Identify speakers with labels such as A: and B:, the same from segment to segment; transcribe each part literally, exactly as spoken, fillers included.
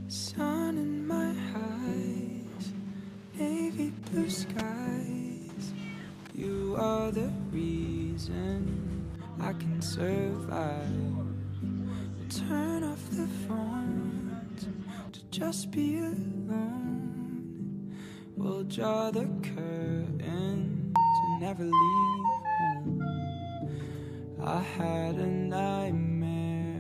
A: Sun in my eyes, navy blue skies. You are the reason I can survive. We'll turn off the phones to just be alone. We'll draw the curtains and never leave home. I had a nightmare,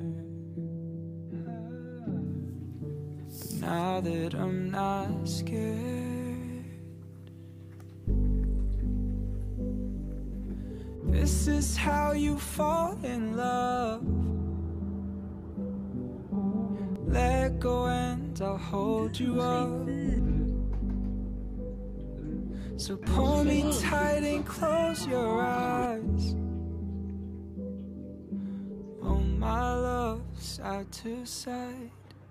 A: but now that I'm not scared, this is how you fall in love. Let go and I'll hold you up. So pull me tight and close your eyes. Oh my love, side to side.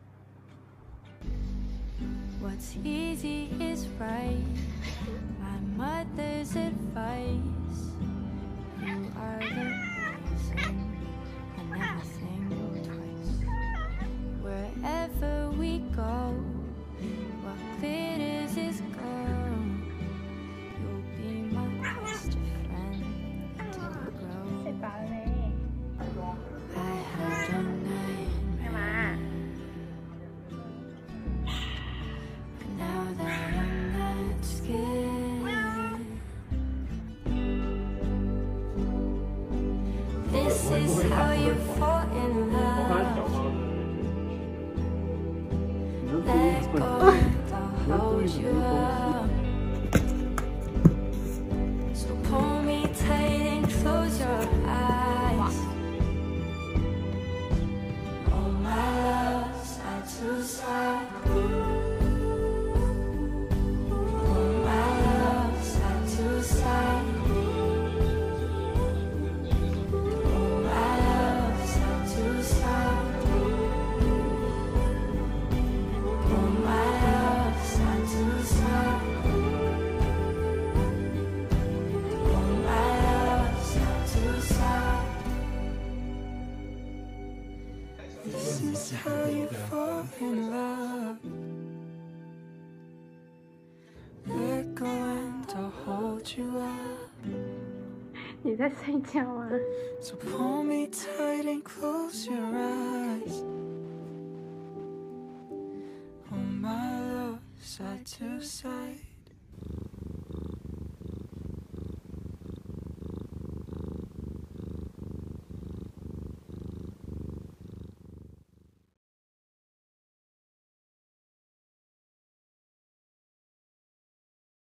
B: What's easy is right. My mother's advice. You are the reason I never think twice. Wherever we go, what glitters is gold. You'll be my best friend until we grow. I had a nightmare, but now that I'm not scared, this is how you fall in love. Let go and I'll hold you up. So pull me tight and close your eyes. Oh my love, side to side. Oh my love, side to side. Oh my love, side to side. Oh my love, side to side. Oh my love, side to side.
A: This is how you fall in love. Let go and I'll hold you up.
C: 你在睡觉吗？
A: So pull me tight and close your eyes. Oh my love, side to side.